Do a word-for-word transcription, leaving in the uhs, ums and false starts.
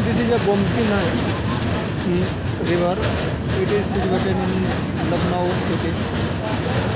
This is a Gomti river. It is situated in Lucknow city.